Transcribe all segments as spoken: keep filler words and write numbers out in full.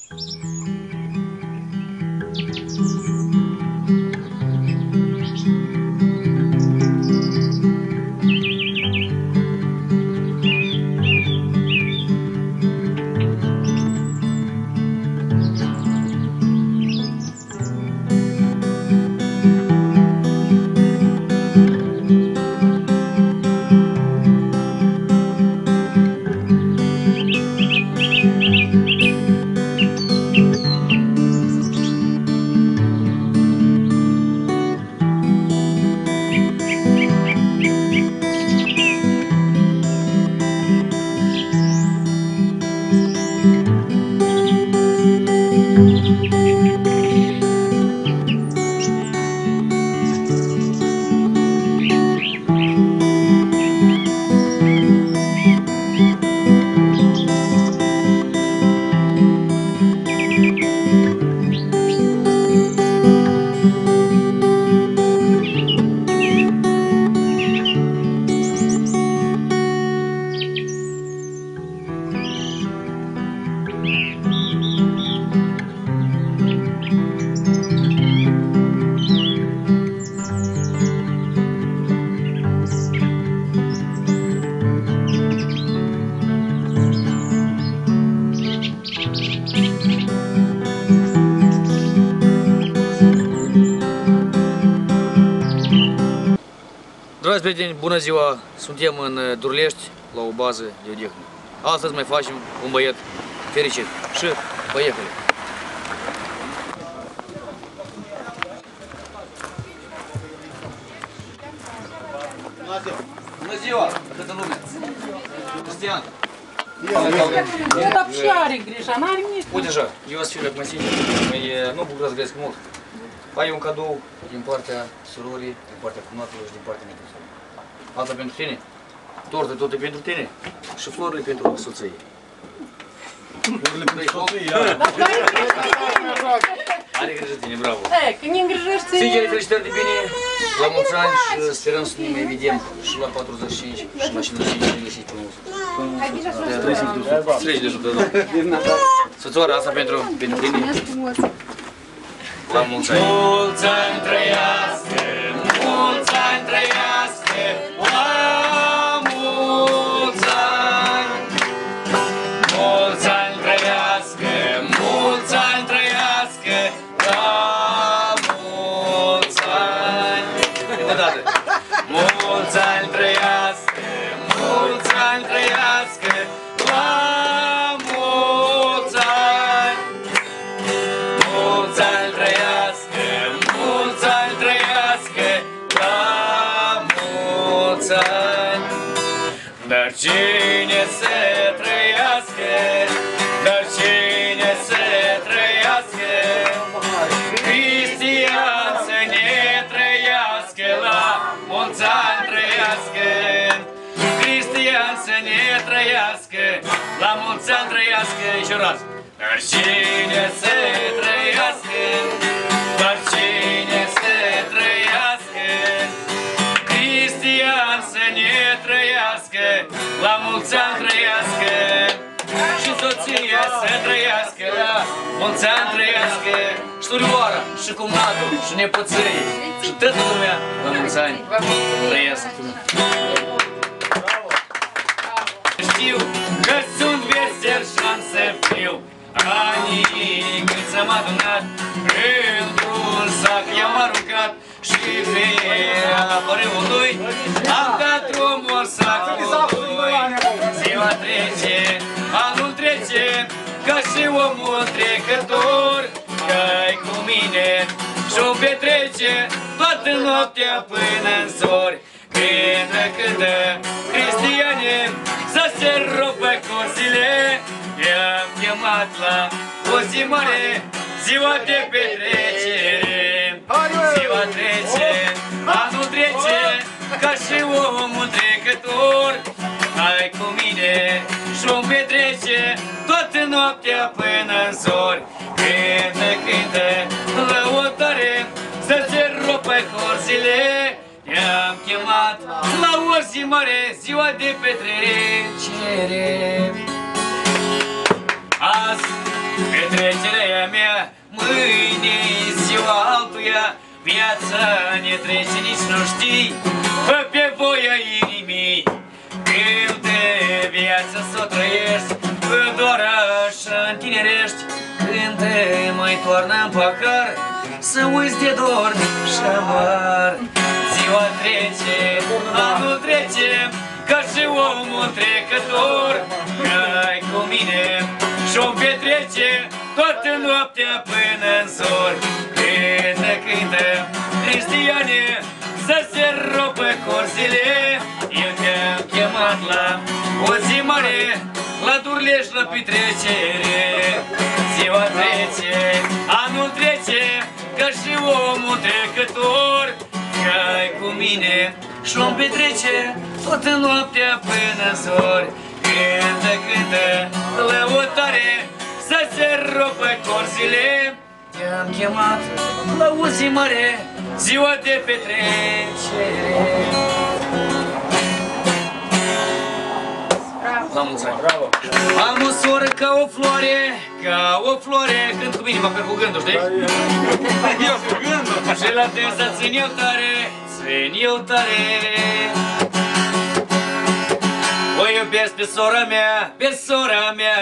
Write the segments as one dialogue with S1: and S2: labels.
S1: Dragi prieteni, bună ziua! Suntem în Durlești, la o bază de odihnă. Astăzi mai facem un băiet fericit și poiecăle! Bună ziua! Toată lumea! Cristian!
S2: Dar și are grija, n-are nici.
S1: Uite așa, eu să fiu la Măsini, nu bucurați gresc mult. Ai un cadou din partea surorii, din partea cumnatelor și din partea necuțului. Asta pentru tine, tortă tot e pentru tine și florile pentru soție. Florile pentru soție, are grijă de tine, bravo!
S2: E, când ne îngrijești...
S1: Sincere, felicitări de bine, la mulți ani și sperăm să ne mai vedem și la patruzeci și cinci și la cincizeci și cinci ne găsiți pe nostru. treizeci de sub, da. Soțoara, asta pentru tine. La mulți ani! Mulți ani trăiască, mulți ani trăiască, la mulți ani! Mulți ani trăiască, mulți ani trăiască, la mulți ani! Încă o dată! Mulți ani trăiască, mulți ani trăiască, la mulți ani! Mulți ani trăiască, mulți ani trăiască, la mulți ani! Dar cine să trăiască, dar cine să trăiască, Cristian să ne trăiască, la mulți ani trăiască! Cristian să ne trăiască, la mulți ani trăiască, și raz! Dar cine să trăiască, dar cine să trăiască, Cristian să ne trăiască, la mulți ani trăiască, și soția să trăiască, la mulți ani trăiască, și surioara, și cumnatul, și nepoții, și toată lumea, la mulți ani trăiască. Știu că sunt vesel și-am să fiu, anii când s-am adunat, într-un sac i-am aruncat și pe apărâul lui am dat drumul sacului. Ziua trece, anul trece, ca și omul trecător, că-i cu mine și-o petrece toată noaptea până în zori. Cântă, cântă, Cristiane, să se rupă corzile, i-am chemat la o zi mare, ziua de petrecere. Ziua trece, anul trece, ca și omul trecător, hai cu mine și-o petrece toată noaptea până în zori. Cântă, cântă, lăutare, să se rupă corzile, i-am chemat la o zi mare, ziua de petrecere. Azi petrecerea mea, mâine ziua altuia, viața ne trece, nici nu știi, fă pe voia inimii. Când de viața s-o trăiești, fă doar așa întinerești. Când te mai toarnă în pahar, să uiți de dor și amar. Ziua trece, anul trece, ca și omul trecător. Că-i cu mine și-o petrece toată noaptea până în zor. Cântă, cântă, cristiane, să se rupă corzile. Eu te-am chemat la o zi mare, la Durleș, la petrecere. Ziua trece, anul trece, ca și omul trecător. Că-i cu mine și-o petrece toată noaptea până în zor. Cântă, cântă, lăutare, să se rupă corzile. Te-am chemat la o zi mare, ziua de petrecere. La mulți ani. Bravo. Am o soră ca o floare, ca o floare. Când cu mine, mă pierd cu gândul, știi? Eu cu gândul. Și la dânsa țin eu tare, țin eu tare. O iubesc pe sora mea, pe sora mea.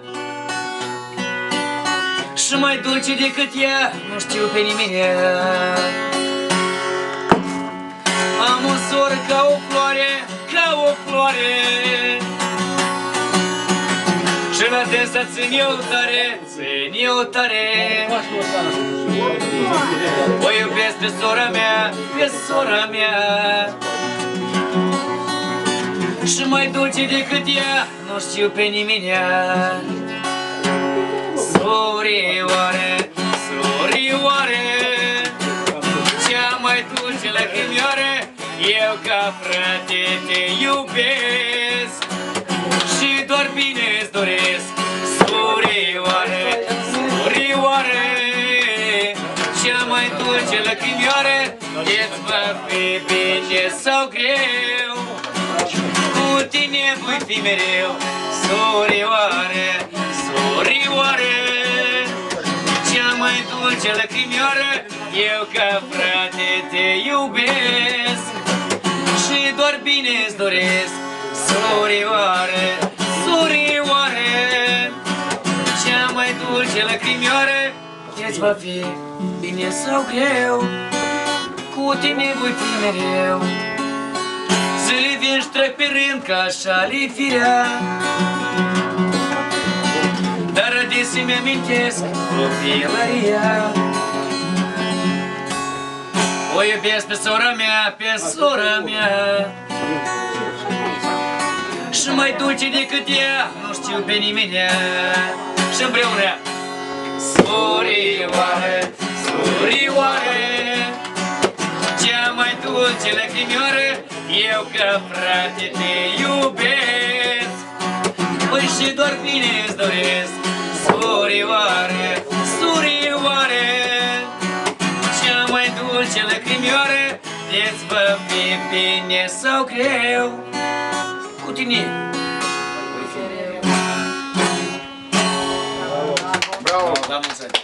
S1: Și mai dulce decât ea, nu știu pe nimeni. Am o soră ca o floare, ca o floare. Și la dânsa țin eu tare, țin eu tare. O iubesc pe sora mea, pe sora mea. Și mai dulce decât ea, nu știu pe nimeni. Sorioare, sorioare, cea mai dulce lăcrimioare, eu ca frate te iubesc și doar bine îți doresc. Sorioare, sorioare, cea mai dulce lăcrimioare, îți va fi bine sau greu, cu tine voi fi mereu. Sorioare, sorioare, cea mai dulce lăcrimioară, eu ca frate te iubesc și doar bine îți doresc. Sorioare, sorioare, cea mai dulce lăcrimioară, îți va fi bine sau greu, cu tine voi fi mereu. Zile vin și trec pe rând, ca așa-li firea, dar adesea mi-amintesc copilăria. O iubesc pe sora mea, pe sora mea, și mai dulce decât ea, nu știu pe nimeni. Și împreună. Sorioare, sorioare, cea mai dulce lăcrimioară, eu ca frate te iubesc, păi și doar bine îți doresc. Sorioare, sorioare, cea mai dulce lăcrimioară, îți va fi bine sau greu, cu tine voi fi mereu. Bravo! La mulți ani!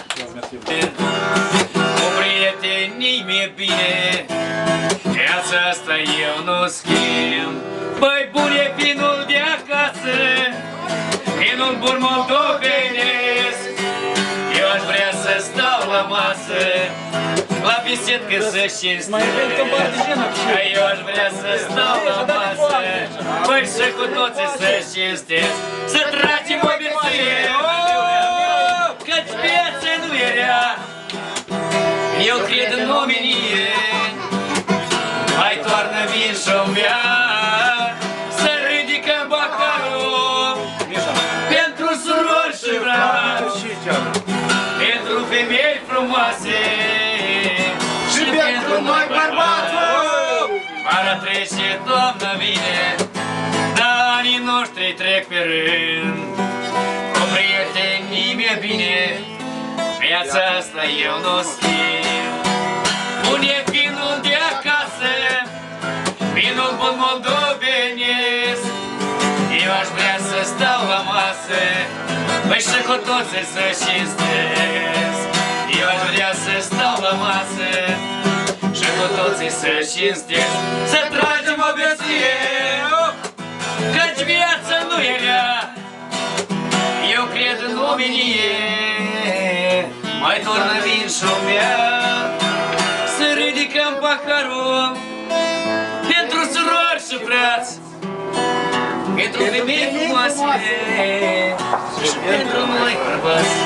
S1: Cu prietenii mi-e bine, viața asta eu nu schimb. Băi, bun e vinul de acasă, vinul bun moldovenesc. Eu aș vrea să stau la masă, la bisetcă să cinstesc. Eu aș vrea să stau la masă, băi, și cu toții să cinstesc. Să tragem o beție, căci viața nu e rea. Eu cred în omenie, hai toarnă vin și-o bea, să ridicăm bacarul pentru surori și frați, pentru femei frumoase și pentru noi bărbați. Vara trece, toamna vine, dar anii noștri trec pe rând. Cu prietenii mi-e bine, viața asta eu n-o schimb. Bun e vinul de acasă, vinul bun moldovenesc. Eu aș vrea să stau la masă, Păi și cu toții să cinstesc, eu aș vrea să stau la masă și cu toții să cinstesc, să tragem o bestie, căci viața nu e rea. Eu cred în omenie, mai tornă vin și-o mea, să ridicăm paharul pentru surori și frați, pentru femei frumoase și pentru noi bărbați.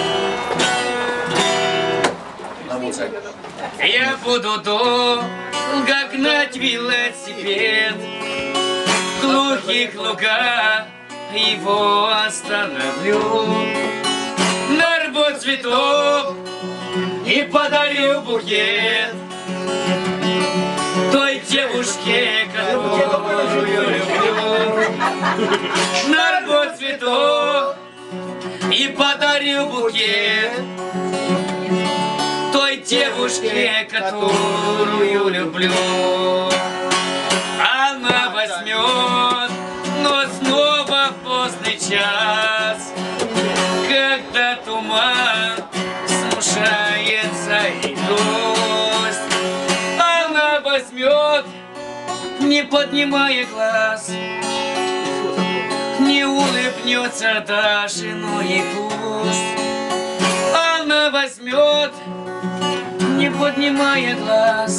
S1: La mulți ani! Я буду долго гнать велосипед, в глухих лугах его остановлю, нарву цветов и подарю букет той девушке, которую люблю. Нарву цветов и подарю букет той девушке, которую люблю. Она возьмет, но снова в поздний час, когда туман смушается и дождь. Она возьмет, не поднимая глаз, не улыбнется даже, но и пусть. Она возьмет, не поднимая глаз,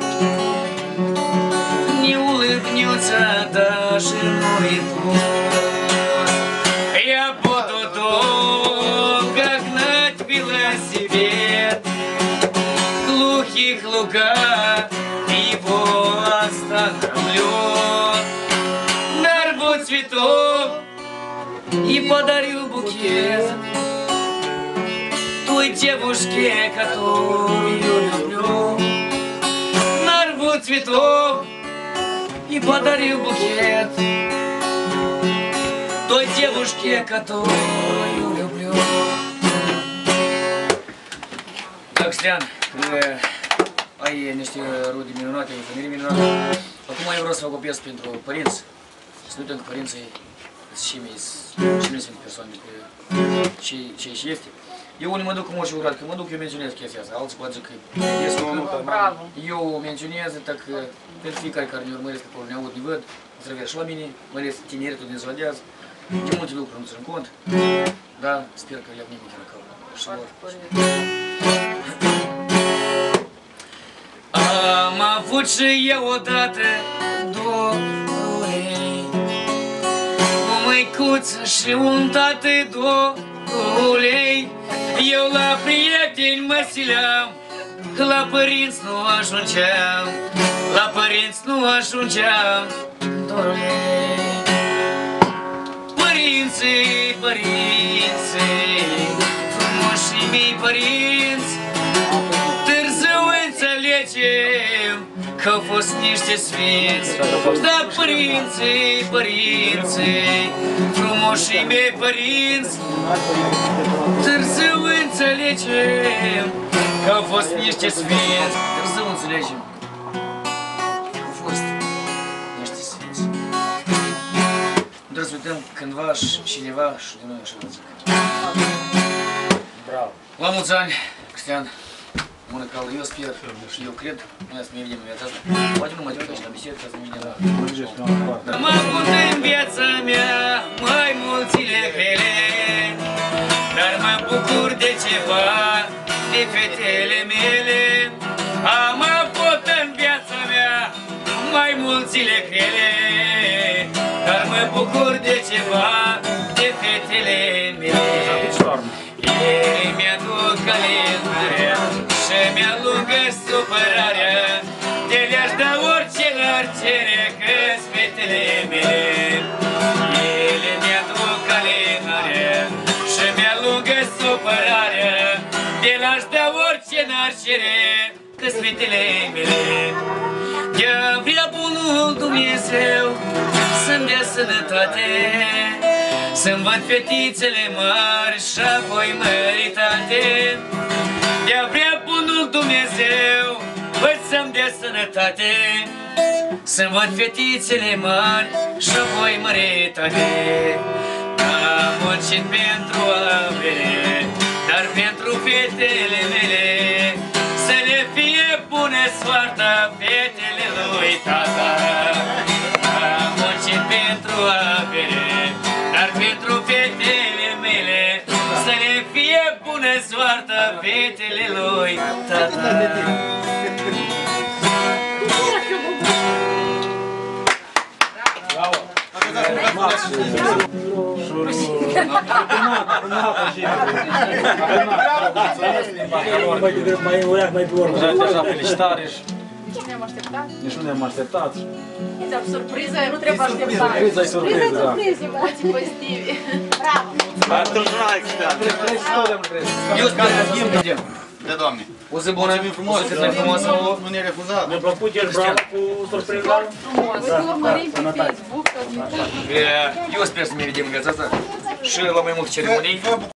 S1: не улыбнется даже, но и пусть. Я буду долго гнать велосипед, в глухих лугах его остановлю, нарву цветов и подарю букет той девушке, которую люблю. Нарву цветов и подарю букет той девушке, которую люблю. Так, Cristian, ai niște rude minunate, familie minunată. Acum eu vreau să fac o piesă pentru părinți. Să nu uităm că părinții și mei sunt persoane pe ce și este. Eu unii mă duc cum o și urat, că mă duc, eu menționez chestia asta, alții poate că eu menționez, так pentru fiecare care ne urmăresc acolo, ne aud, ne văd, îți și la mine, mai ales tineretul ne zvadează, de multe lucruri nu țin cont, da, sper că le am nimic în cap. Am avut și eu odată două ulei, o măicuță și un tată, două ulei. Eu la prieteni mă sileam, la părinți nu ajungeam, la părinți nu ajungeam, dorulei. Părinții, părinții, frumoșii mei părinți, târziu înțelegem că au fost niște sfinți. Da, părinții, părinții, frumoșii mei părinți, târziu înțelegem că au fost niște sfinți. Târziu înțelegem că au fost niște sfinți. Nu trebuie să uităm cândva și cineva și de noi așa vă zic. Bravo! La mulți ani, Cristian! Mână caldă, eu sper și eu cred, noi să ne vedem în viața asta. Poate nu mă duc aici la biserică, ca să ne vedem la... Am avut în viața mea mai mulțile grele, dar mă bucur de ceva, de fetele mele. Am avut în viața mea mai mulțile grele, dar mă bucur de ceva, de fetele mele. Ei mi-aduc calendarea și mi-alungă supărarea, de le-aș da orice n-ar cere, că-s fetele mele. Ele mi-aduc calendarea și mi-alungă supărarea, de le-aș da orice n-ar cere, că-s fetele mele. De-a vrea bunul Dumnezeu să-mi dea sănătate, să-mi văd fetițele mari și apoi măritate. De-a vrea bunul Dumnezeu, văd să-mi dea sănătate, să-mi văd fetițele mari și apoi măritate. Am muncit pentru avere, dar pentru fetele mele, să le fie bună soarta fetele lui tata. Am muncit pentru avere, dar pentru fetele mele, să le fie bună soarta fetele lui tata.
S3: Mai ureac, mai pe urmă.
S4: Așa, felicitare și
S2: Ce ne-am așteptat?
S4: nici nu ne-am așteptat.
S2: Dar surpriză nu trebuie așteptat.
S4: Surpriză e surpriză, da.
S2: Emoții pozitive. Bravo!
S4: Crezi și tot de-am crezi.
S1: Eu sper să schimb, vedem.
S5: De Doamne.
S1: O zi bună,
S5: Frumos,
S1: o zi frumoasă.
S5: nu ne refuzat.
S3: Mi-a plăcut el bravo cu surpriza.
S2: Frumos! Voi urmărim pe Facebook.
S1: Eu sper să ne vedem în viața asta și la mai multe ceremonii.